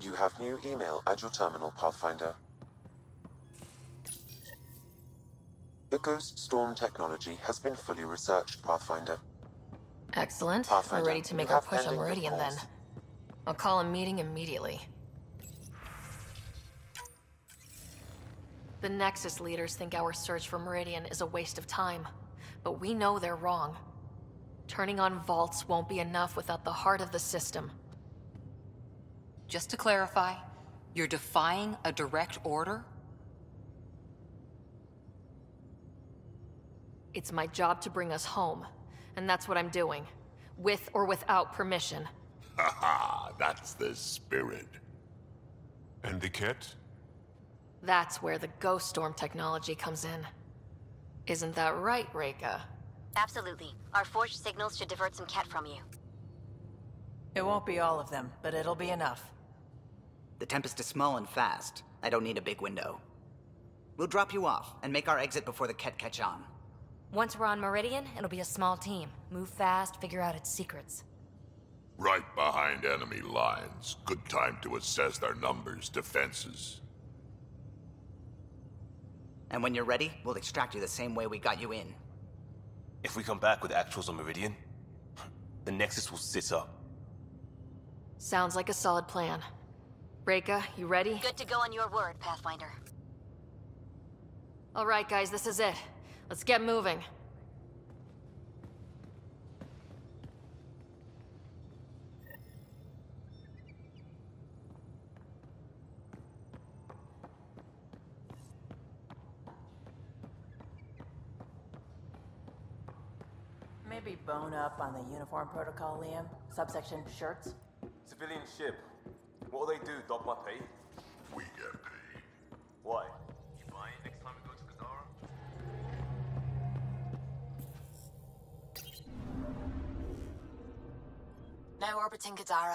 You have new email at your terminal, Pathfinder. The Ghost Storm technology has been fully researched, Pathfinder. Excellent. Pathfinder, We're ready to make you our have push on ending Meridian then. reports. I'll call a meeting immediately. The Nexus leaders think our search for Meridian is a waste of time, but we know they're wrong. Turning on vaults won't be enough without the heart of the system. Just to clarify, you're defying a direct order? It's my job to bring us home, and that's what I'm doing, with or without permission. Haha, that's the spirit. And the kit? That's where the Ghost Storm technology comes in. Isn't that right, Reika? Absolutely. Our forged signals should divert some Ket from you. It won't be all of them, but it'll be enough. The Tempest is small and fast. I don't need a big window. We'll drop you off and make our exit before the Ket catch on. Once we're on Meridian, it'll be a small team. Move fast, figure out its secrets. Right behind enemy lines. Good time to assess their numbers, defenses. And when you're ready, we'll extract you the same way we got you in. If we come back with actuals on Meridian, the Nexus will sit up. Sounds like a solid plan. Reika, you ready? Good to go on your word, Pathfinder. All right, guys, this is it. Let's get moving. Maybe bone up on the uniform protocol, Liam. Subsection shirts. Civilian ship. What'll they do, dock my pay? We get paid. Why? You buy it next time we go to Kazara? Now orbiting Gadara.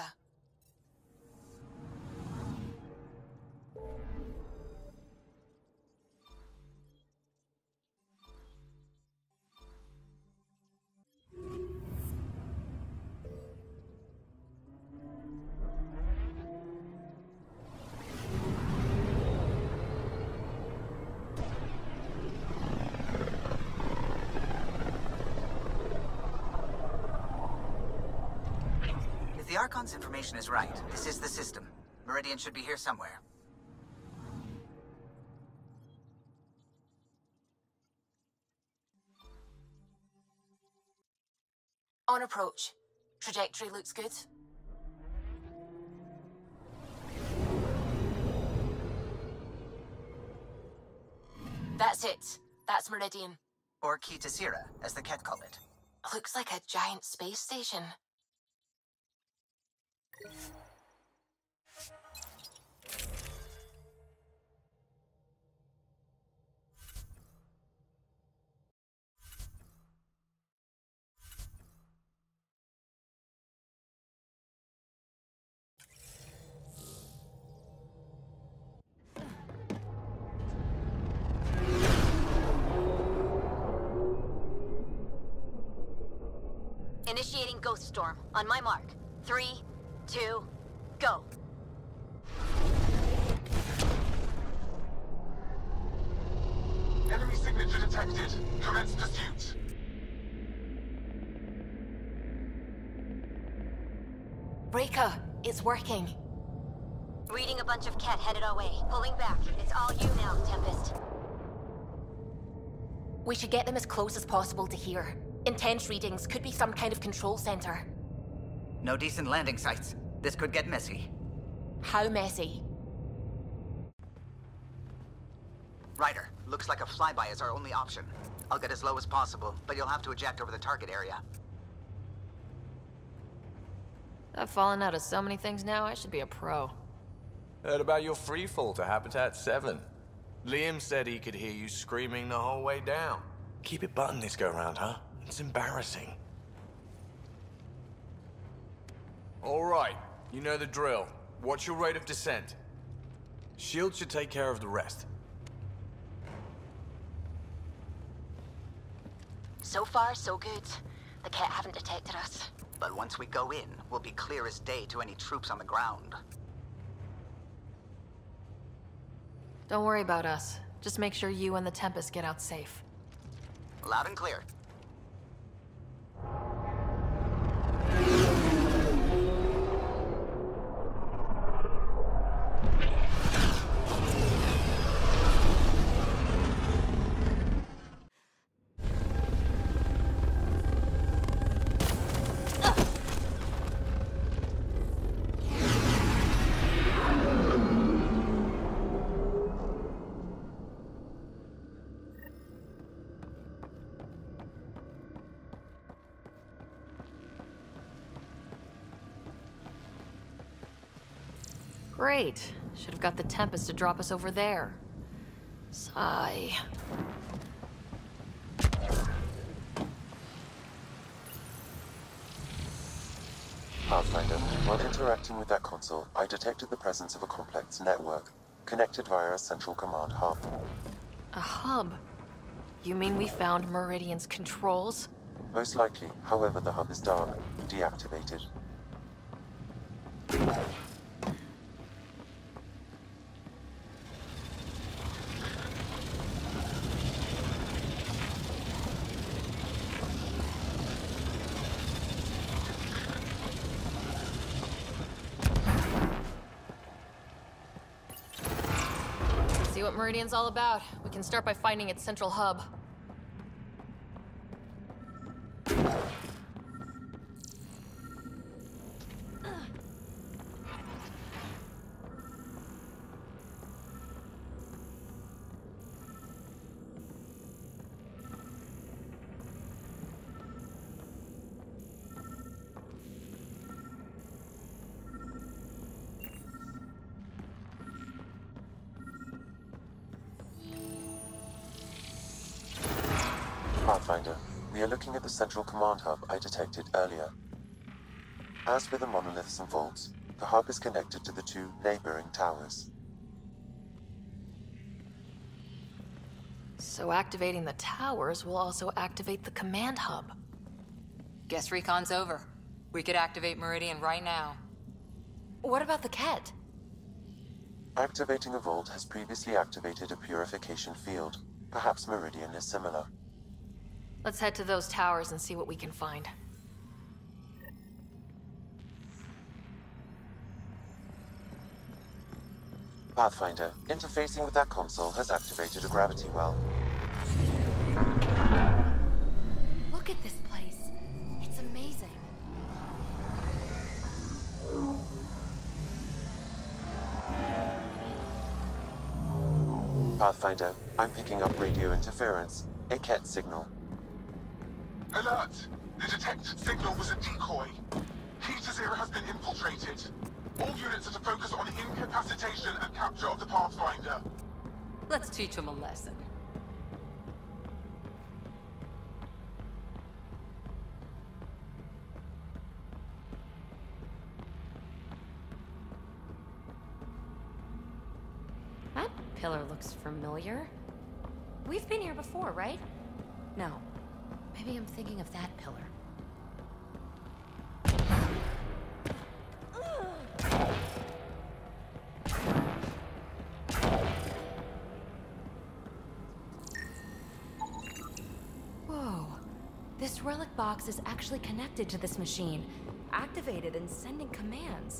If the Archon's information is right, this is the system. Meridian should be here somewhere. On approach. Trajectory looks good. That's it. That's Meridian. Or Key to Sara, as the Ket call it. Looks like a giant space station. Initiating Ghost Storm. On my mark. 3, 2, go. Enemy signature detected. Commence pursuit. Reika, it's working. Reading a bunch of Ket headed our way. Pulling back. It's all you now, Tempest. We should get them as close as possible to here. Intense readings could be some kind of control center. No decent landing sites. This could get messy. How messy? Ryder, looks like a flyby is our only option. I'll get as low as possible, but you'll have to eject over the target area. I've fallen out of so many things now, I should be a pro. Heard about your freefall to Habitat 7. Liam said he could hear you screaming the whole way down. Keep it buttoned this go-round, huh? It's embarrassing. All right, you know the drill. What's your rate of descent? Shield should take care of the rest. So far, so good. The Ket haven't detected us. But once we go in, we'll be clear as day to any troops on the ground. Don't worry about us. Just make sure you and the Tempest get out safe. Loud and clear. Great. Should have got the Tempest to drop us over there. Sigh. Pathfinder, while interacting with that console, I detected the presence of a complex network, connected via a central command hub. A hub? You mean we found Meridian's controls? Most likely, however, the hub is dark, deactivated. See what Meridian's all about. We can start by finding its central hub. Pathfinder, we are looking at the central command hub I detected earlier. As with the monoliths and vaults, the hub is connected to the two neighboring towers. So activating the towers will also activate the command hub. Guess recon's over. We could activate Meridian right now. What about the Ket? Activating a vault has previously activated a purification field. Perhaps Meridian is similar. Let's head to those towers and see what we can find. Pathfinder, interfacing with that console has activated a gravity well. Look at this place. It's amazing. Pathfinder, I'm picking up radio interference, a Ket signal. Alert! The detected signal was a decoy. Key to Zero has been infiltrated. All units are to focus on incapacitation and capture of the Pathfinder. Let's teach him a lesson. That pillar looks familiar. We've been here before, right? No. Maybe I'm thinking of that pillar. Whoa. This relic box is actually connected to this machine, activated and sending commands.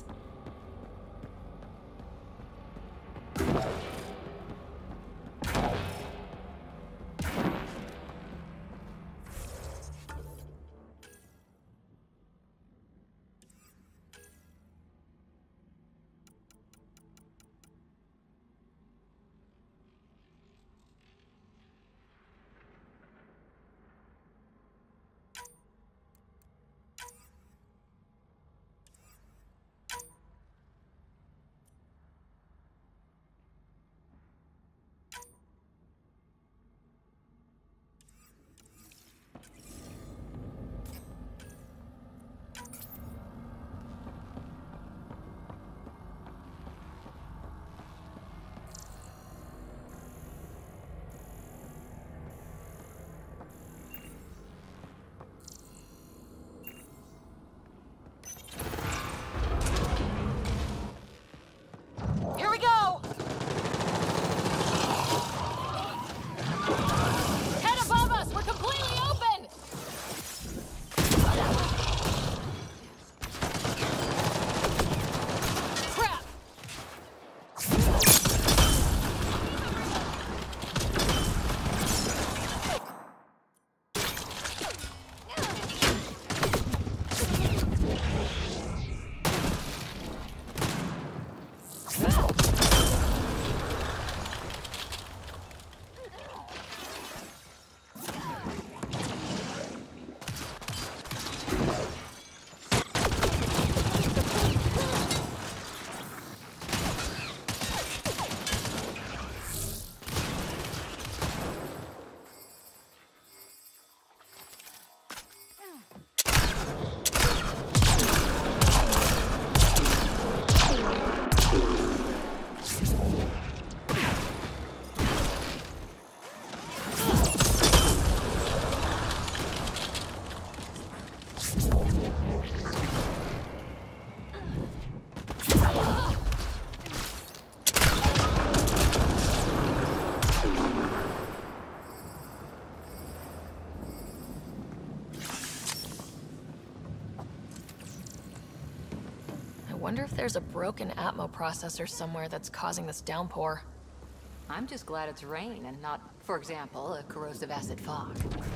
wonder if there's a broken Atmo processor somewhere that's causing this downpour. I'm just glad it's rain and not, for example, a corrosive acid fog.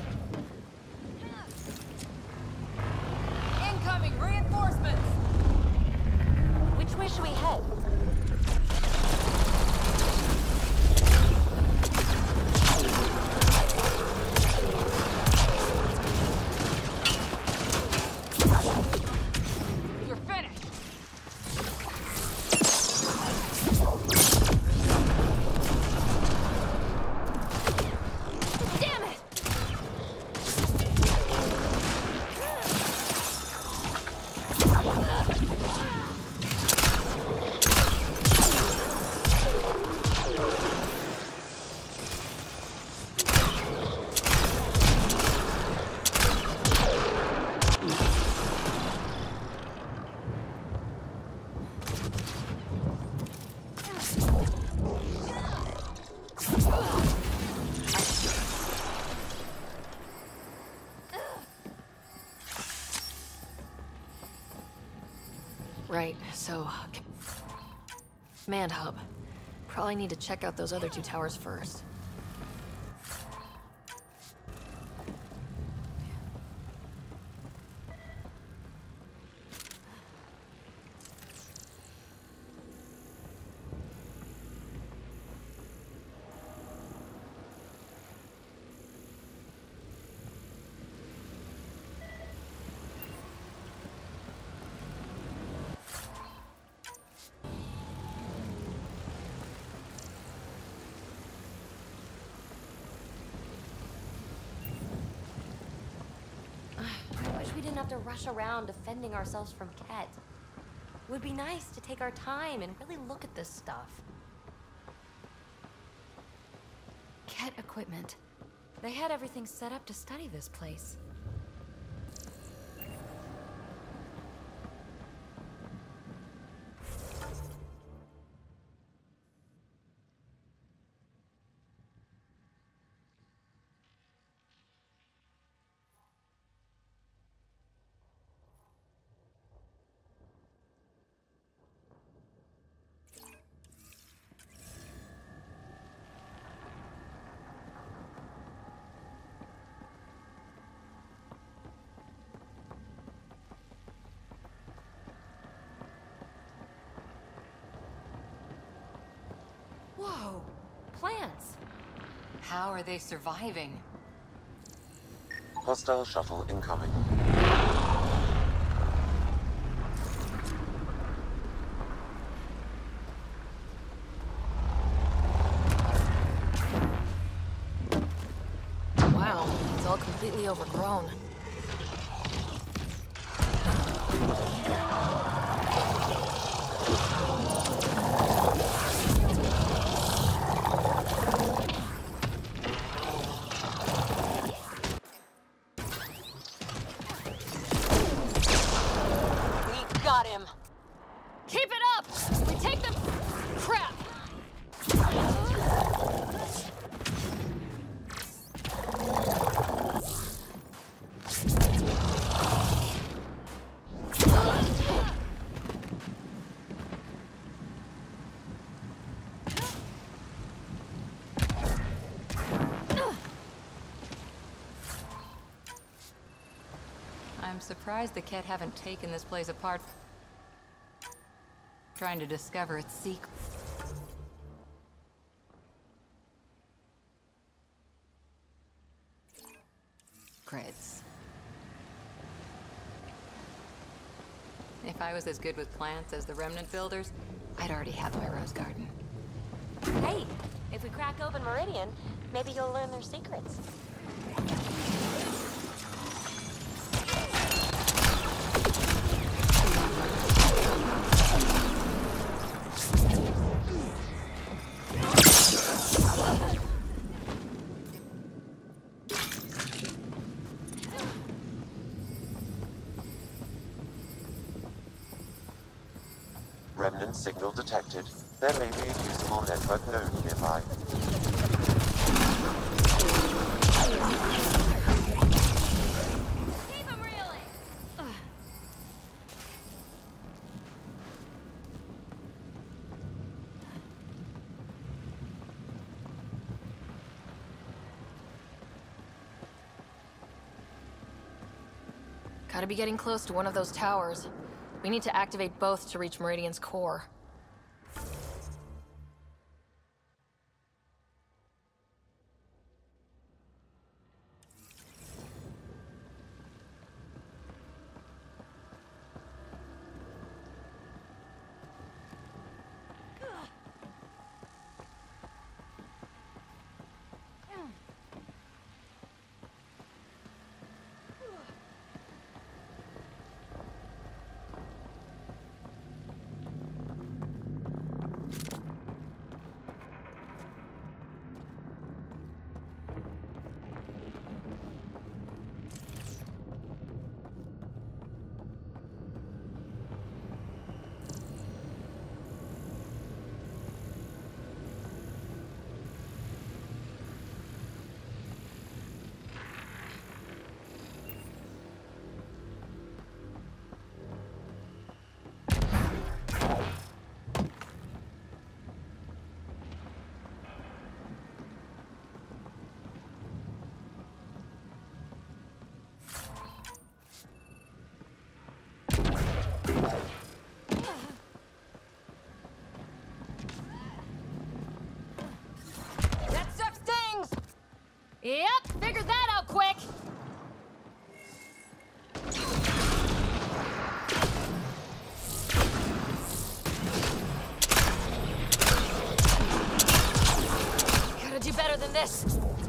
Incoming reinforcements! Which way should we head? You're finished! Damn it! Right, so... Command hub. Probably need to check out those other two towers first. We didn't have to rush around defending ourselves from Ket. It would be nice to take our time and really look at this stuff. Ket equipment. They had everything set up to study this place. Whoa! Plants! How are they surviving? Hostile shuttle incoming. Wow, it's all completely overgrown. Got him! Keep it up! We take them... Crap! I'm surprised the Ket haven't taken this place apart. Trying to discover its secret. Creds. If I was as good with plants as the Remnant builders, I'd already have my rose garden. Hey, if we crack open Meridian, maybe you'll learn their secrets. Remnant signal detected. There may be a usable network node nearby. Keep him reeling! Gotta be getting close to one of those towers. We need to activate both to reach Meridian's core. Yep, figured that out quick. Gotta do better than this.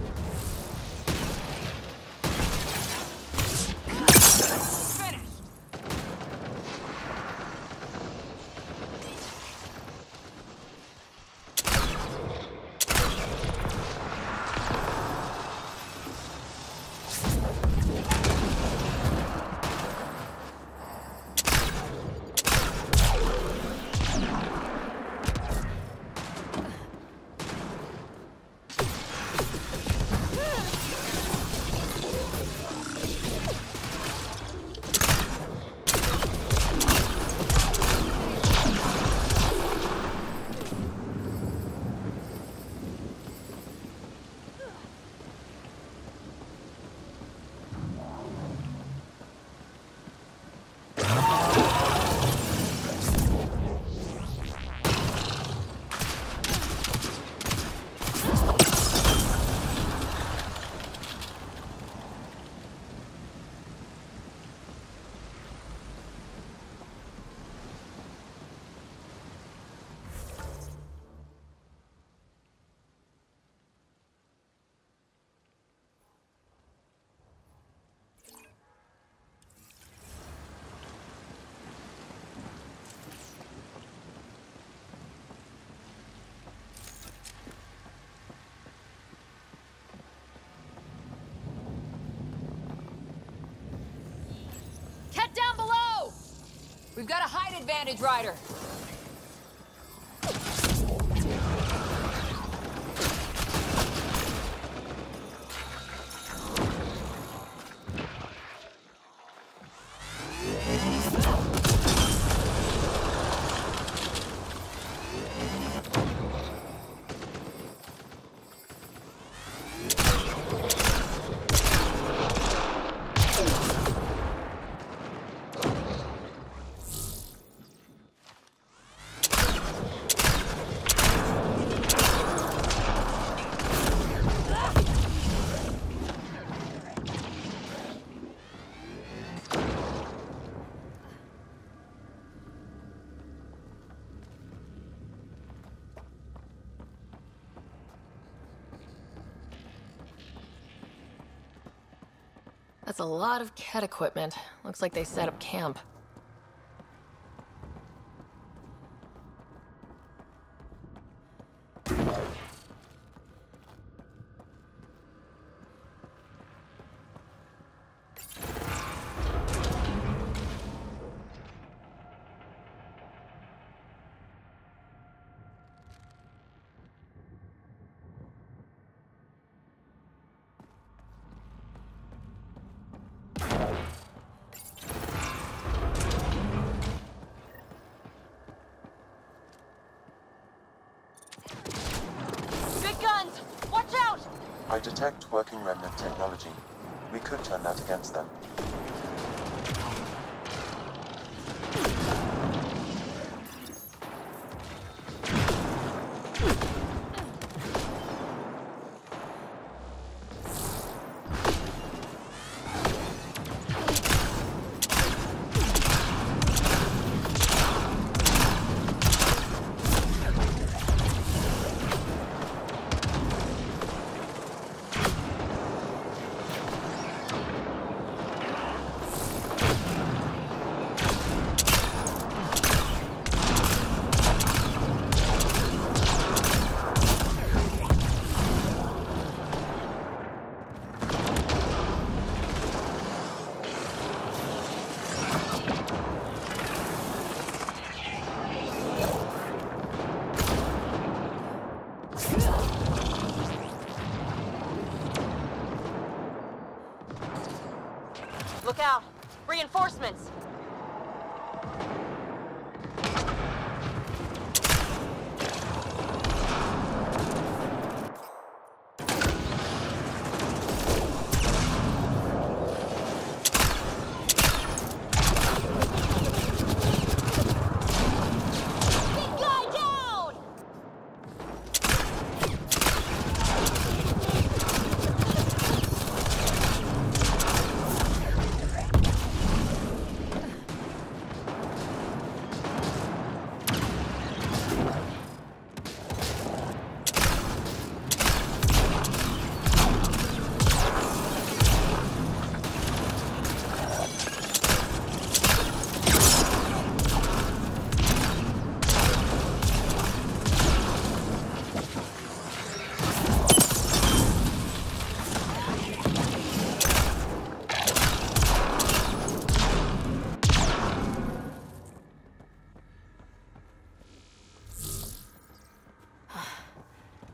Down below! We've got a height advantage, Ryder. That's a lot of Ket equipment. Looks like they set up camp. I detect working remnant technology. We could turn that against them.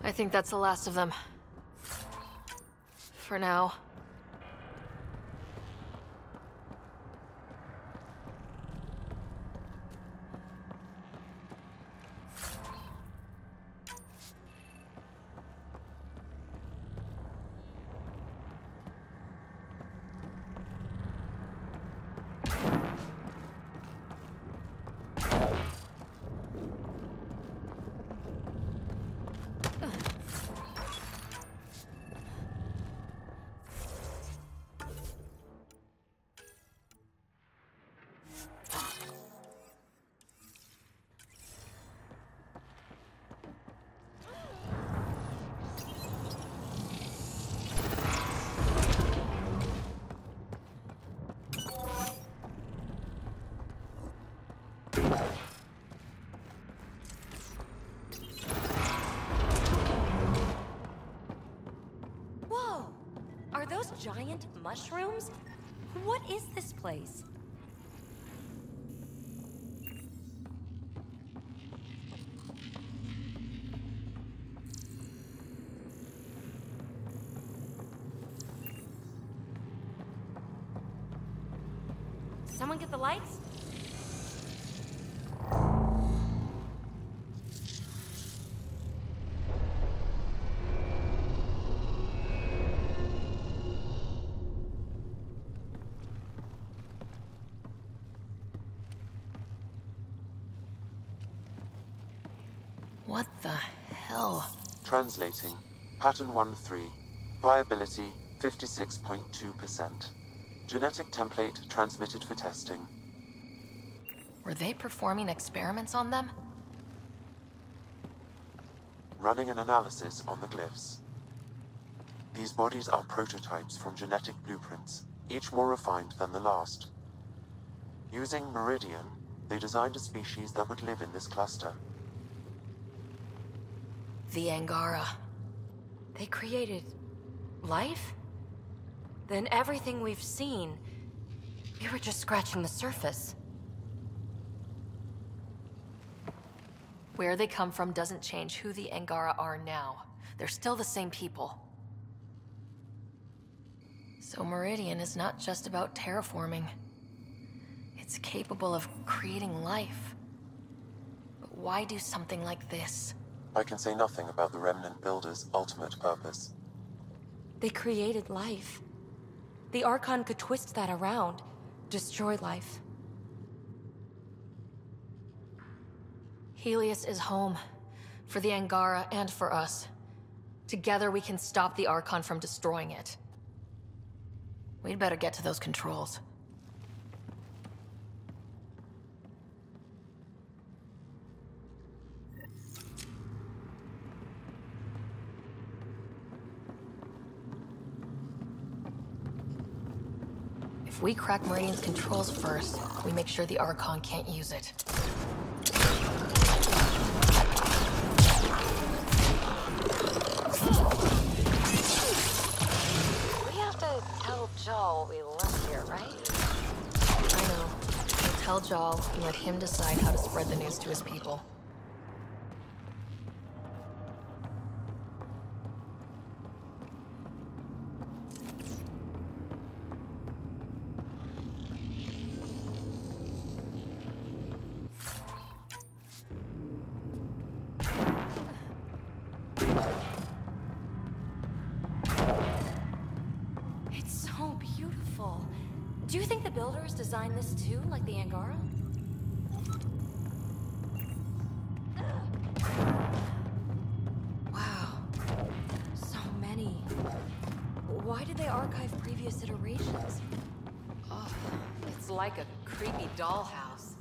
I think that's the last of them. For now. Whoa! Are those giant mushrooms? What is this place? Someone get the lights? What the hell? Translating. Pattern 1-3. Viability 56.2%. Genetic template transmitted for testing. Were they performing experiments on them? Running an analysis on the glyphs. These bodies are prototypes from genetic blueprints, each more refined than the last. Using Meridian, they designed a species that would live in this cluster. The Angara. They created life? Then everything we've seen, we were just scratching the surface. Where they come from doesn't change who the Angara are now. They're still the same people. So Meridian is not just about terraforming. It's capable of creating life. But why do something like this? I can say nothing about the Remnant Builders' ultimate purpose. They created life. The Archon could twist that around, destroy life. Helios is home. For the Angara and for us. Together we can stop the Archon from destroying it. We'd better get to those controls. If we crack Meridian's controls first, we make sure the Archon can't use it. We have to tell Joel we left here, right? I know. We'll tell Joel and let him decide how to spread the news to his people. Do you think the builders designed this too, like the Angara? Wow. So many. Why did they archive previous iterations? Oh, it's like a creepy dollhouse.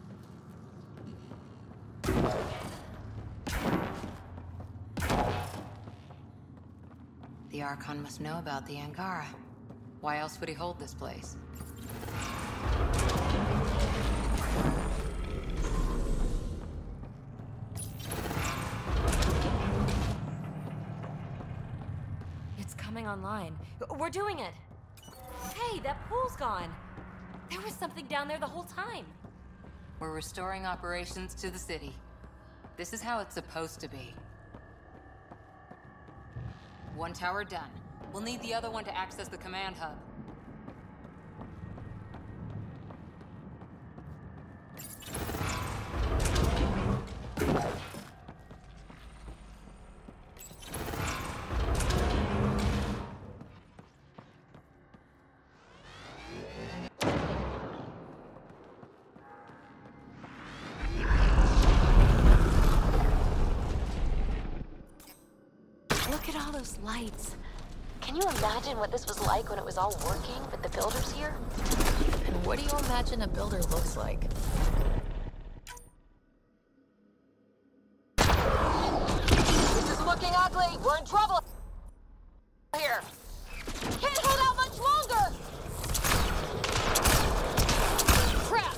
The Archon must know about the Angara. Why else would he hold this place? It's coming online. We're doing it! Hey, that pool's gone! There was something down there the whole time! We're restoring operations to the city. This is how it's supposed to be. One tower done. We'll need the other one to access the command hub. Look at all those lights. Can you imagine what this was like when it was all working with the builders here? And what do you imagine a builder looks like? This is looking ugly. We're in trouble here. Can't hold out much longer. Crap.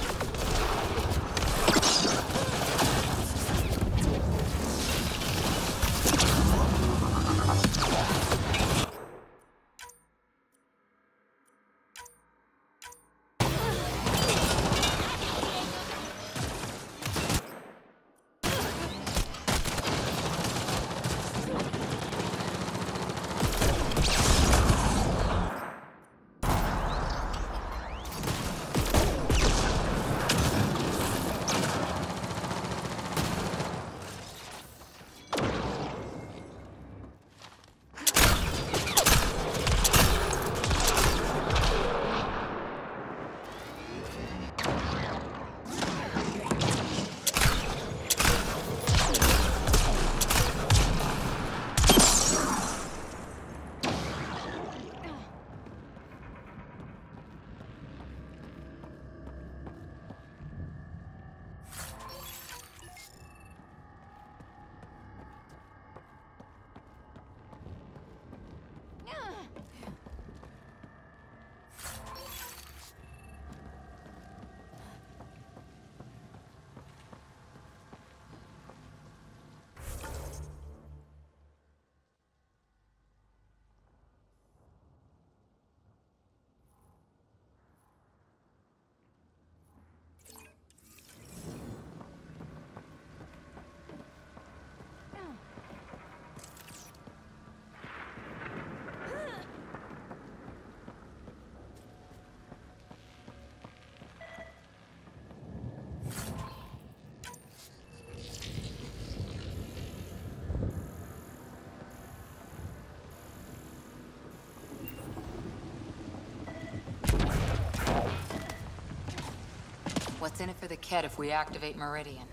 What's in it for the Kett if we activate Meridian?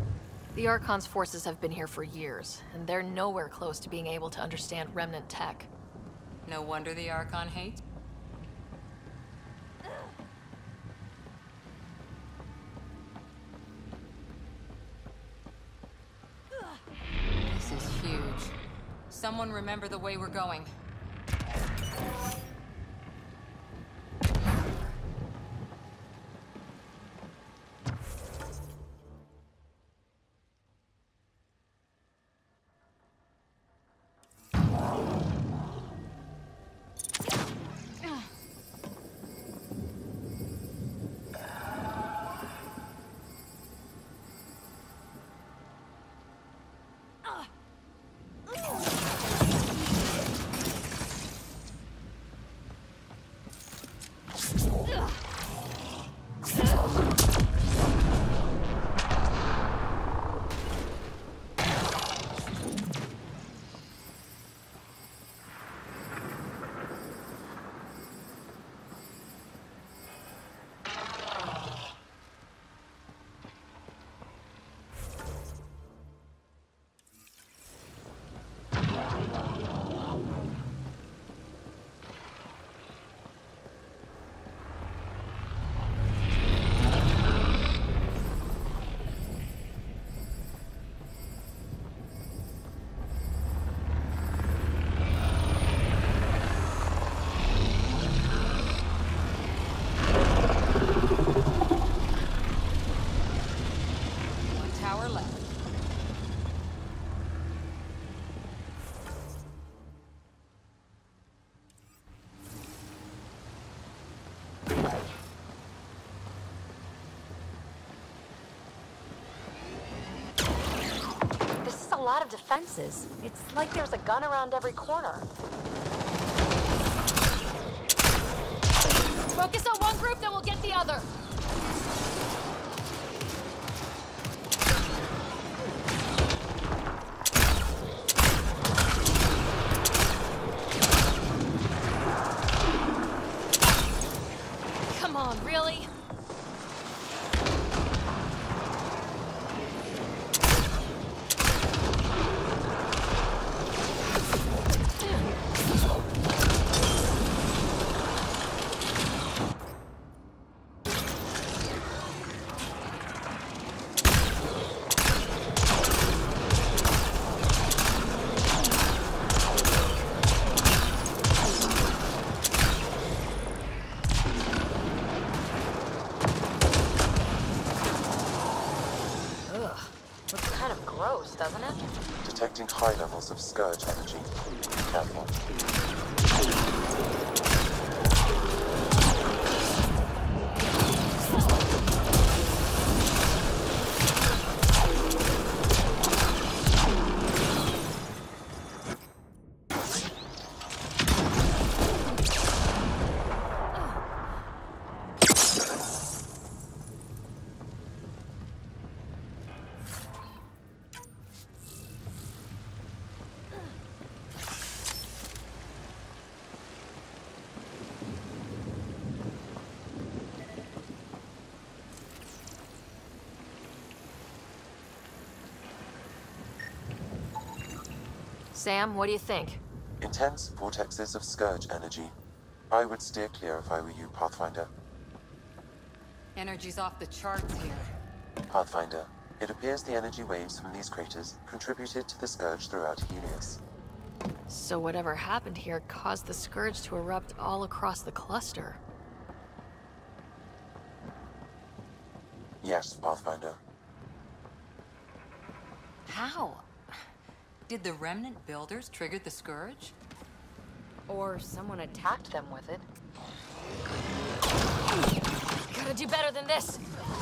The Archon's forces have been here for years, and they're nowhere close to being able to understand Remnant tech. No wonder the Archon hates. This is huge. Someone remember the way we're going. lot of defenses. It's like there's a gun around every corner. Focus on one group, then we'll get the other. Come on, really? Doesn't it? Detecting high levels of Scourge energy. Be careful. Sam, what do you think? Intense vortexes of Scourge energy. I would steer clear if I were you, Pathfinder. Energy's off the charts here. Pathfinder, it appears the energy waves from these craters contributed to the Scourge throughout Helios. So whatever happened here caused the Scourge to erupt all across the cluster. Yes, Pathfinder. How? Did the Remnant builders trigger the Scourge? Or someone attacked them with it. Gotta do better than this!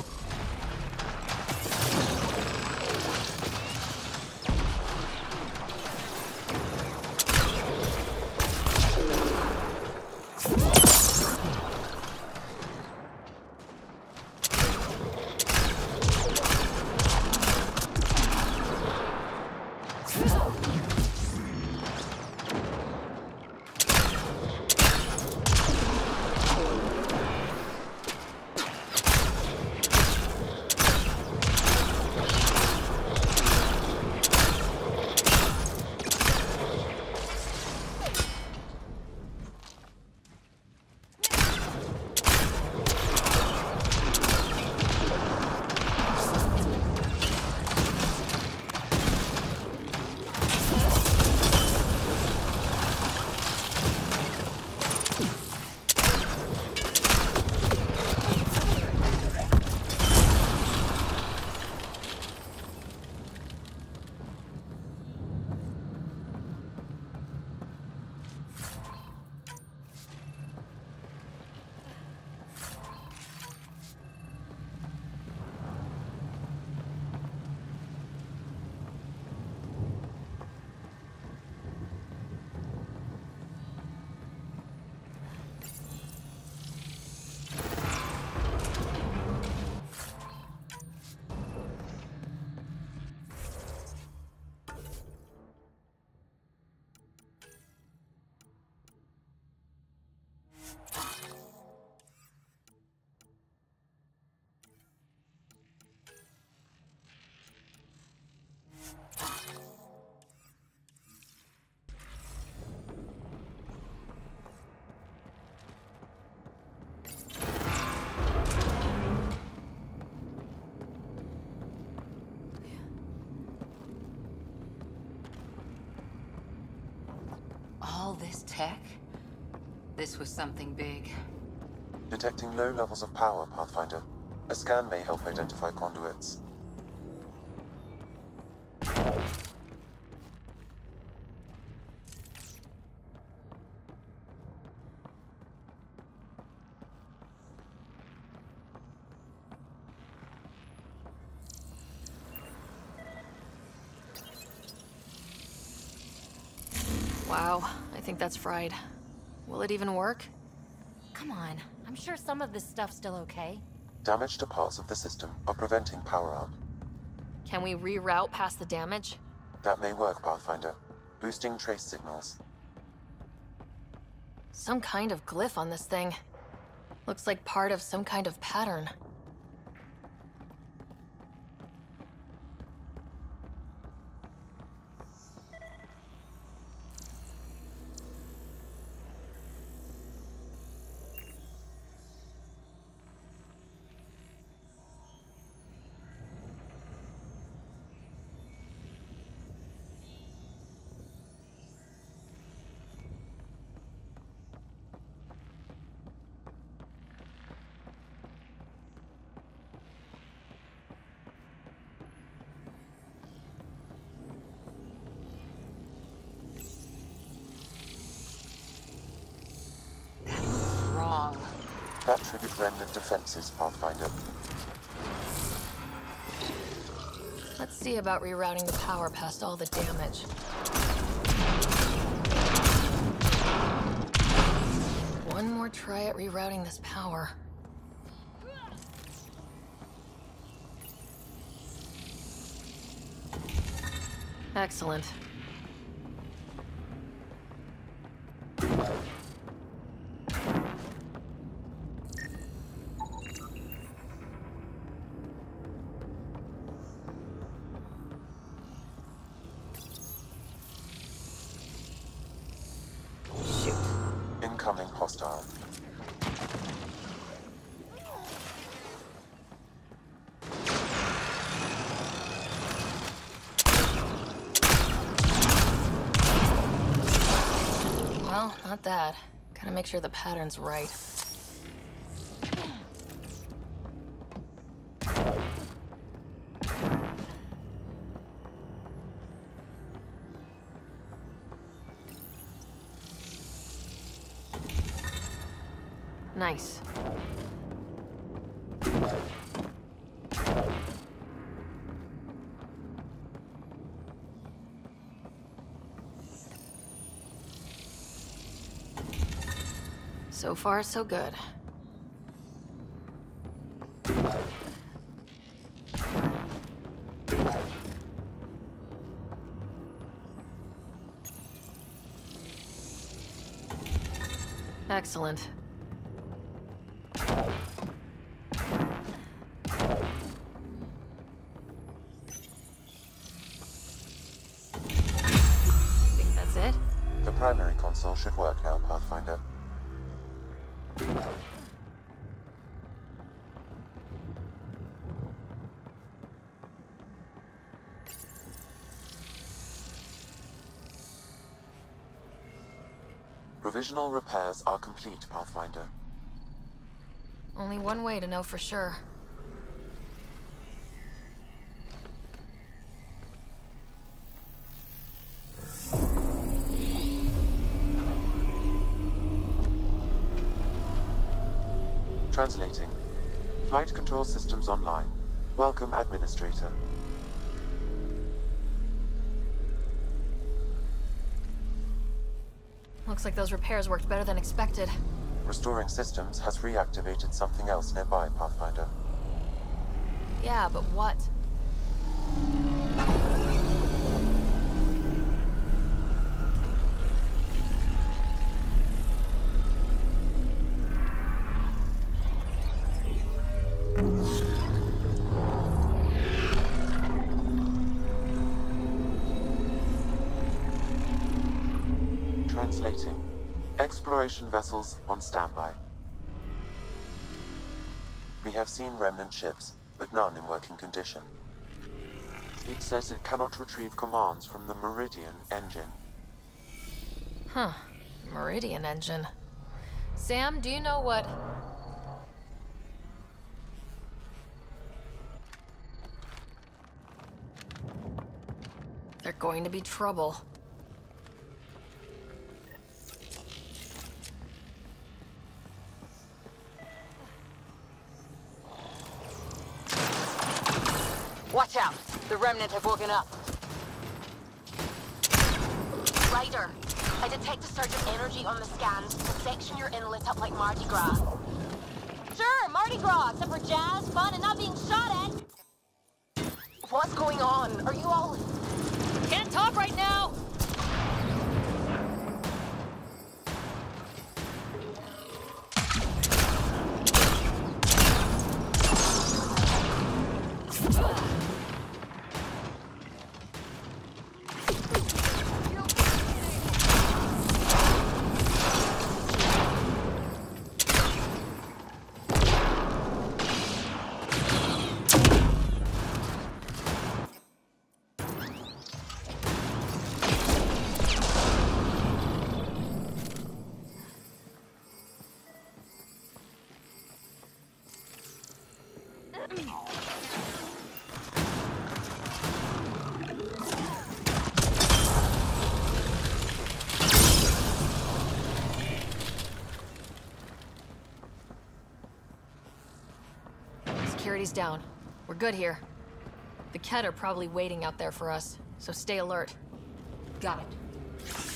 All this tech? This was something big. Detecting low levels of power, Pathfinder. A scan may help identify conduits. Wow, I think that's fried. Will it even work? Come on, I'm sure some of this stuff's still okay. Damage to parts of the system are preventing power-up. Can we reroute past the damage? That may work, Pathfinder. Boosting trace signals. Some kind of glyph on this thing. Looks like part of some kind of pattern. Wrong. That triggered remnant defenses, Pathfinder. Let's see about rerouting the power past all the damage. One more try at rerouting this power. Excellent. Incoming hostile. Well, not that. Gotta make sure the pattern's right. Nice. So far, so good. Excellent. Think that's it? The primary console should work now, Pathfinder. Provisional repairs are complete, Pathfinder. Only one way to know for sure. Translating. Flight control systems online. Welcome, Administrator. Looks like those repairs worked better than expected. Restoring systems has reactivated something else nearby, Pathfinder. Yeah, but what? Translating. Exploration vessels on standby. We have seen remnant ships, but none in working condition. It says it cannot retrieve commands from the Meridian engine. Huh. Meridian engine. Sam, do you know what... They're going to be trouble. Watch out! The Remnant have woken up. Ryder, I detect a surge of energy on the scans. The section you're in lit up like Mardi Gras. Sure, Mardi Gras, except for jazz, fun, and not being shot at. What's going on? Are you all... Can't talk right now! Security's down. We're good here. The Ket are probably waiting out there for us, so stay alert. Got it.